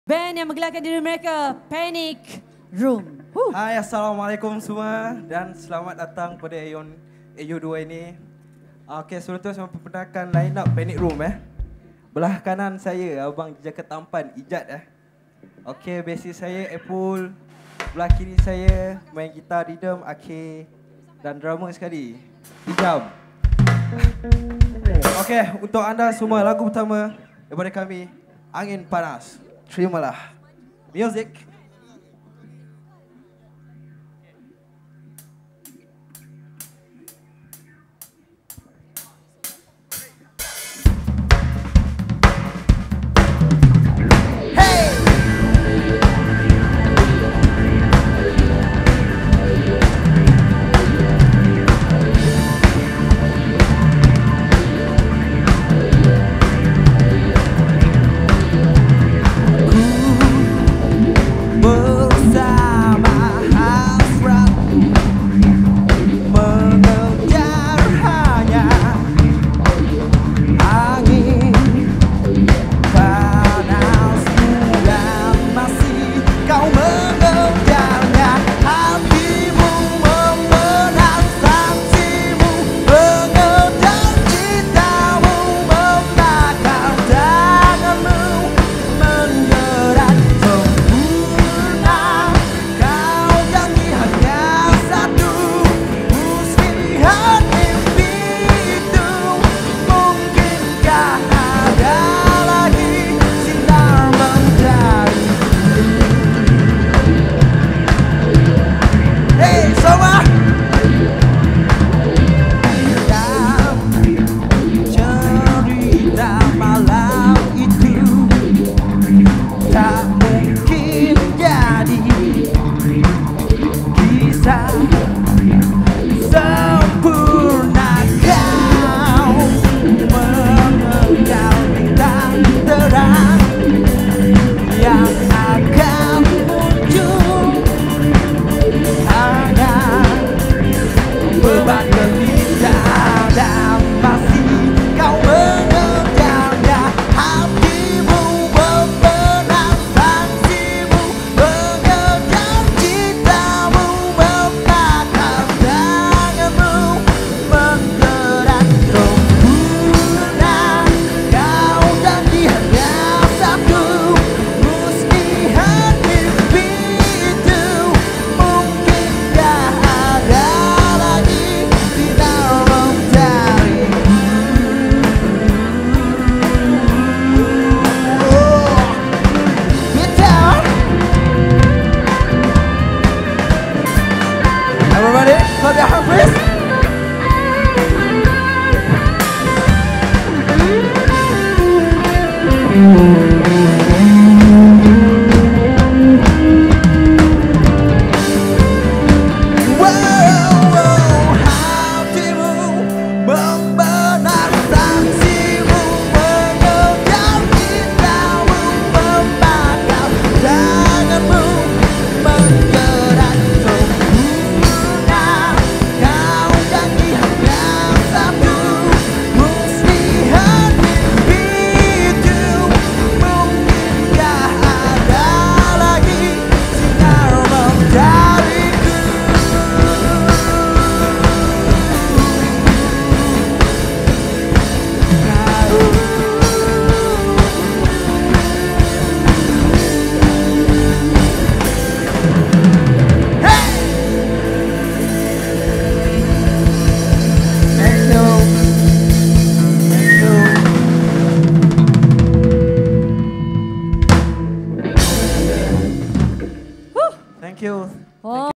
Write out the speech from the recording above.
Band yang menggelarkan diri mereka, Panic Room. Hai, Assalamualaikum semua dan selamat datang pada AU2 ini. Okey, sebelum tu saya memperkenalkan line up Panic Room Belah kanan saya abang jaket tampan Ijat Okey, bassist saya Apple. Belah kiri saya main gitar rhythm Akhi dan drummer sekali Ijam. Okey, untuk anda semua lagu pertama daripada kami, Angin Panas. Terimalah. Music. Everybody, clap your hands, please. Thank you. Oh.